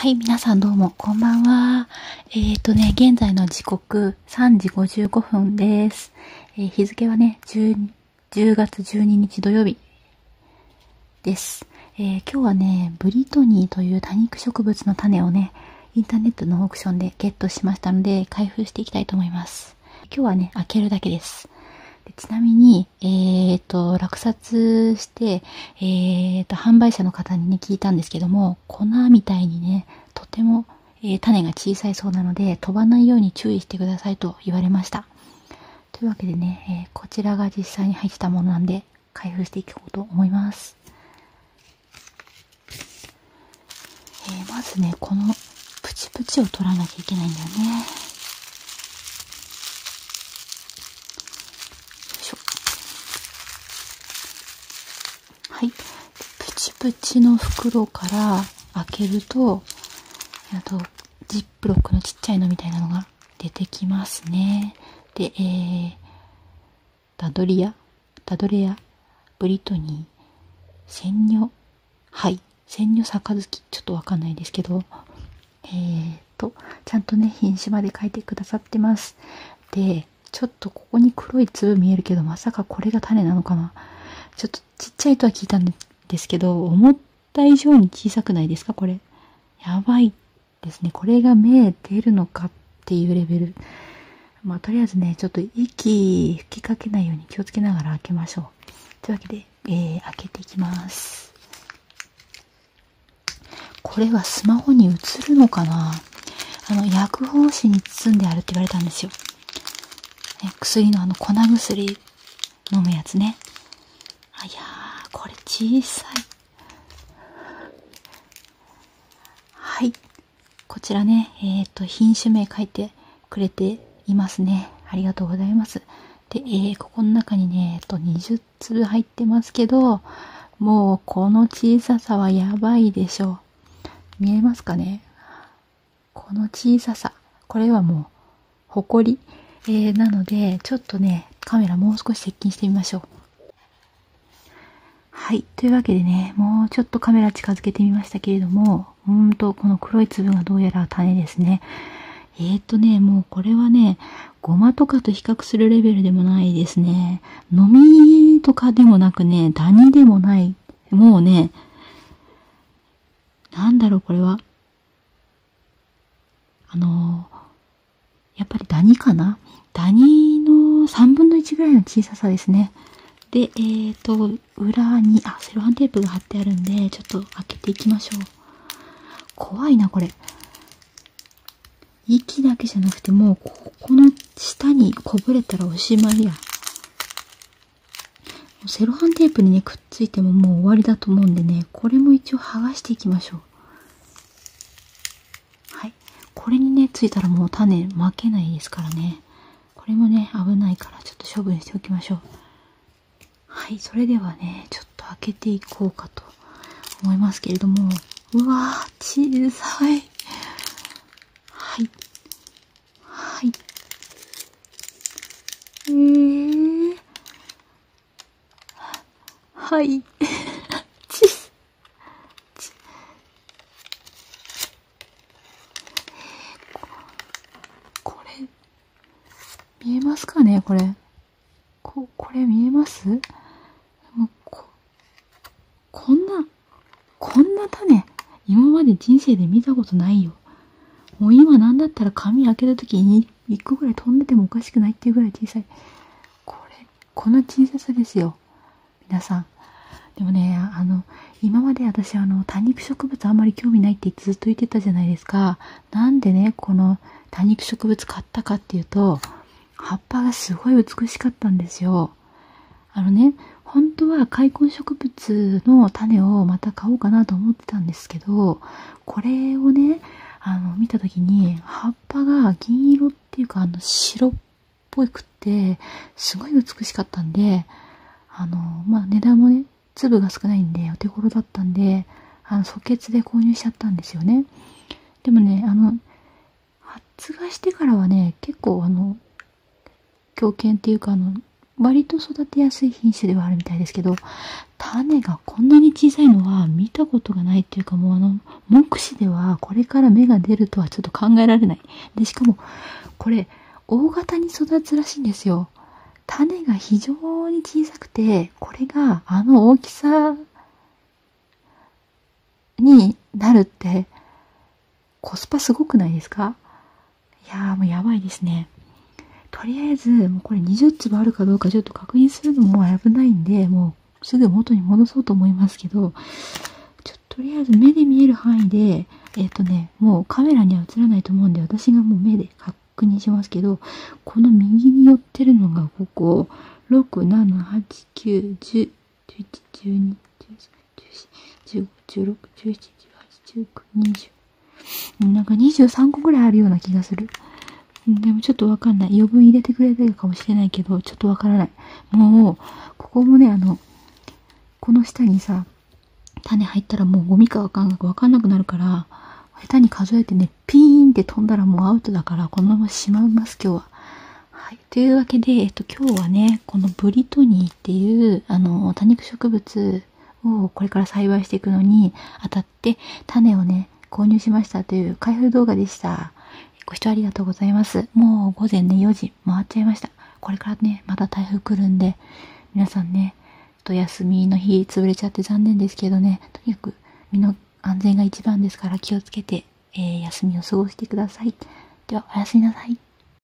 はい、皆さんどうも、こんばんは。現在の時刻3時55分です。日付はね、10月12日土曜日です。今日はね、ブリトニーという多肉植物の種をね、インターネットのオークションでゲットしましたので、開封していきたいと思います。今日はね、開けるだけです。でちなみに、落札して、販売者の方にね、聞いたんですけども、粉みたいにね、とても、種が小さいそうなので、飛ばないように注意してくださいと言われました。というわけでね、こちらが実際に入ってたものなんで、開封していこうと思います。まずね、このプチプチを取らなきゃいけないんだよね。はい。プチプチの袋から開けると、ジップロックのちっちゃいのみたいなのが出てきますね。で、ダドレア、ブリトニー、千女、はい、千女杯、ちょっとわかんないですけど、ちゃんとね、品種まで書いてくださってます。で、ちょっとここに黒い粒見えるけど、まさかこれが種なのかな。ちょっとちっちゃいとは聞いたんですけど、思った以上に小さくないですかこれ。やばいですね。これが芽出るのかっていうレベル。まあ、とりあえずね、ちょっと息吹きかけないように気をつけながら開けましょう。というわけで、開けていきます。これはスマホに映るのかな？薬包紙に包んであるって言われたんですよ。薬の粉薬飲むやつね。いやー、これ小さい。はい。こちらね、品種名書いてくれていますね。ありがとうございます。で、ここの中にね、20粒入ってますけど、もうこの小ささはやばいでしょう。見えますかね？この小ささ。これはもう、ほこり。なので、ちょっとね、カメラもう少し接近してみましょう。はい。というわけでね、もうちょっとカメラ近づけてみましたけれども、この黒い粒がどうやら種ですね。もうこれはね、ゴマとかと比較するレベルでもないですね。のみとかでもなくね、ダニでもない。もうね、なんだろうこれは。やっぱりダニかな？ダニの3分の1ぐらいの小ささですね。で、裏に、セロハンテープが貼ってあるんで、ちょっと開けていきましょう。怖いな、これ。息だけじゃなくて、もう、ここの下にこぼれたらおしまいや。セロハンテープにね、くっついてももう終わりだと思うんでね、これも一応剥がしていきましょう。はい。これにね、ついたらもう種負けないですからね。これもね、危ないからちょっと処分しておきましょう。はい。それではね、ちょっと開けていこうかと思いますけれども、うわー、小さい。はい。はい。はい。これ、見えますかねこれ。これ見えます？もうこんな種、今まで人生で見たことないよ。もう今なんだったら紙開けた時に1個ぐらい飛んでてもおかしくないっていうぐらい小さい。この小ささですよ。皆さん。でもね、今まで私多肉植物あんまり興味ないってずっと言ってたじゃないですか。なんでね、この多肉植物買ったかっていうと、葉っぱがすごい美しかったんですよ。本当は塊根植物の種をまた買おうかなと思ってたんですけど、これをね、見たときに、葉っぱが銀色っていうか、白っぽくって、すごい美しかったんで、値段もね、粒が少ないんで、お手頃だったんで、即決で購入しちゃったんですよね。でもね、発芽してからはね、結構狂犬っていうか割と育てやすい品種ではあるみたいですけど、種がこんなに小さいのは見たことがないっていうか、もう目視ではこれから芽が出るとはちょっと考えられない。で、しかも、これ、大型に育つらしいんですよ。種が非常に小さくて、これが大きさになるって、コスパすごくないですか？いやーもうやばいですね。とりあえず、もうこれ20粒あるかどうかちょっと確認するのも危ないんで、もうすぐ元に戻そうと思いますけど、とりあえず目で見える範囲で、もうカメラには映らないと思うんで、私がもう目で確認しますけど、この右に寄ってるのがここ、6、7、8、9、10、11、12、13、14、15、16、17、18、19、20。なんか23個ぐらいあるような気がする。でもちょっとわかんない。余分入れてくれてるかもしれないけど、ちょっとわからない。もう、ここもね、この下にさ、種入ったらもうゴミかわかんなくなるから、下手に数えてね、ピーンって飛んだらもうアウトだから、このまましまいます、今日は。はい。というわけで、今日はね、このブリトニーっていう、多肉植物をこれから栽培していくのにあたって、種をね、購入しましたという開封動画でした。ご視聴ありがとうございます。もう午前ね、4時回っちゃいました。これからね、また台風来るんで、皆さんね、休みの日潰れちゃって残念ですけどね、とにかく身の安全が一番ですから気をつけて、休みを過ごしてください。では、おやすみなさい。